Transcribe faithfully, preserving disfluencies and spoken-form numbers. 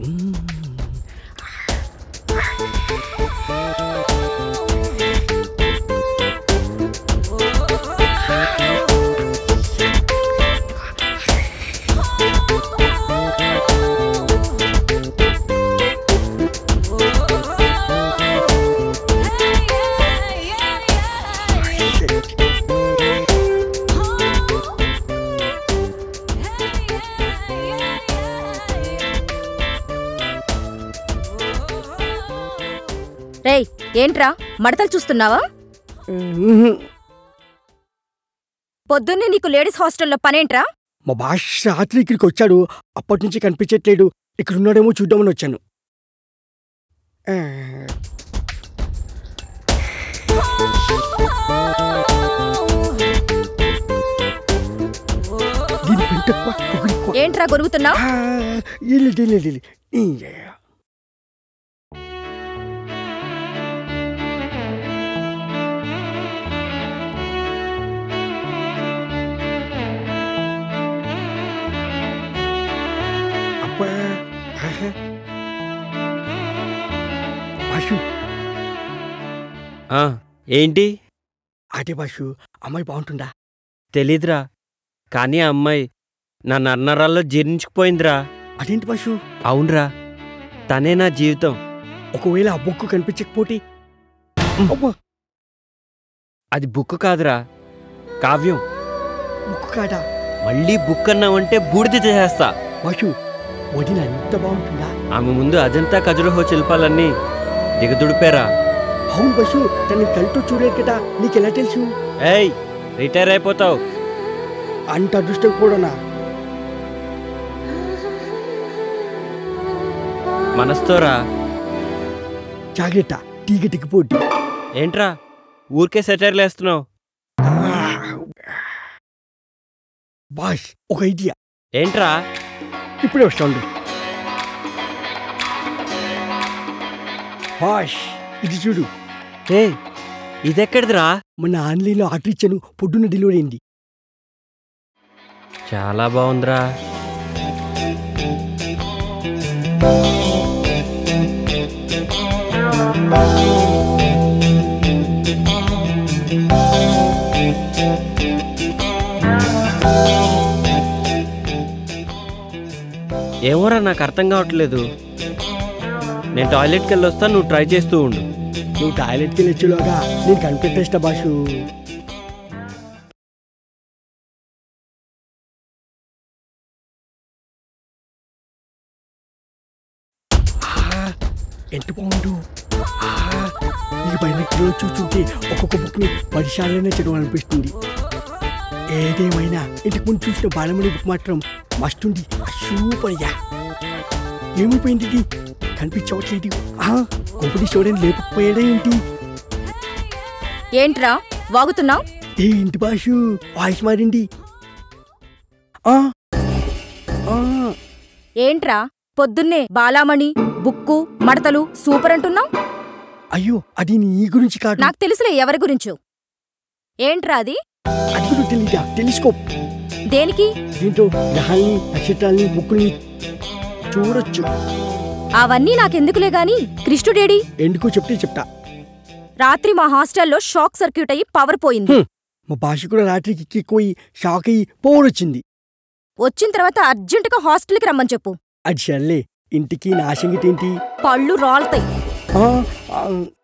రేయ్, ఏంట్రా మడతలు చూస్తున్నావా? పొద్దున్నే నీకు లేడీస్ హాస్టల్లో పనేంట్రా? మా బాష్ రాత్రి ఇక్కడికి వచ్చాడు, అప్పటి నుంచి కనిపించట్లేడు. ఇక్కడ ఉన్నాడేమో చూద్దామని వచ్చాను. ఏంట్రా గొరుగుతున్నావు? ఏంటి? అదే బాషు, అమ్మాయి బాగుంటుందా? తెలీదురా, కానీ ఆ అమ్మాయి నా నన్నరాల్లో జీర్ణించుకుపోయిందిరా. అదేంటి బాషు? అవునరా, తనే నా జీవితం. ఒకవేళ ఆ బుక్ కనిపించకపోతే? అది బుక్ కాదురా, కావ్యం. బుక్ కాదా? మళ్ళీ బుక్ అన్నావంటే బూడిద చేసేస్తా. బాషు, వదిన ఎంత బాగుంటుందా? ఆమె ముందు అజంతా ఖజురహో శిల్పాలన్నీ దిగదుడిపారా. అవును బస్సు, తనని కళ్ళతో చూడలేదు కదా, నీకెలా తెలుసు? ఏయ్, రిటైర్ అయిపోతావు. అంత అదృష్టం కూడానా? మనస్తోరా. జాగ్రత్త, తీగ దిగిపోద్ది. ఏంట్రా ఊరికే సెటైర్లు వేస్తున్నావు? బాష్, ఒక ఐడియా. ఏంట్రా? ఇప్పుడే వస్తాడు. బాష్, ఇది చూడు. ఏ, ఇదెక్కడిదిరా? మొన్న ఆన్లైన్లో ఆర్డర్ ఇచ్చాను, పొద్దున్న డెలివరీ అయింది. చాలా బాగుందిరా. ఏమోరా, నాకు అర్థం కావట్లేదు. నేను టాయిలెట్కి వెళ్ళి వస్తా, నువ్వు ట్రై చేస్తూ ఉండు. నువ్వు టాయిలెట్కి వెళ్ళొచ్చులోగా నేను కనిపెట్టేస్తా బాషు. ఎంత బాగుండు. ఈ బైనెక్లో చూస్తుంటే ఒక్కొక్క బుక్ని పదిసార్లైనా చదవాలనిపిస్తుంది. ఏదేమైనా ఇంటికి ముందు చూసిన బాలమణి బుక్ మాత్రం మస్తుంది. సూపర్గా. ఏమైపోయింది ఇది? కనిపించవట్లేదు. కొంపటి చూడని లేకపోయాడా ఏంటి? ఏంట్రా వాగుతున్నావు? ఏంటి బాషు, వాయిస్ మారింది. ఏంట్రా పొద్దున్నే బాలామణి బుక్కు మడతలు సూపర్ అంటున్నావు? అయ్యో, అది నీ గురించి కాదు. నాకు తెలుసులే ఎవరి గురించో. ఏంట్రా అది? అది కూడా తెలీదా? టెలిస్కోప్. దేనికి? దీంతో గ్రహాల్ని, నక్షత్రాల్ని, బుక్కుల్ని చూడొచ్చు. అవన్నీ నాకెందుకులే గాని కృష్ణుడేడి? ఎందుకో చెప్తే చెప్తా. రాత్రి మా హాస్టల్లో షాక్ సర్క్యూట్ అయ్యి పవర్ పోయింది. మా భాష కూడా రాత్రికి ఎక్కిపోయి షాక్ అయ్యి పవర్ వచ్చింది. వచ్చిన తర్వాత అర్జెంటుగా హాస్టల్కి రమ్మని చెప్పు. అది సర్లే, ఇంటికి నా సంగతి ఏంటి? పళ్ళు రాలుతాయి.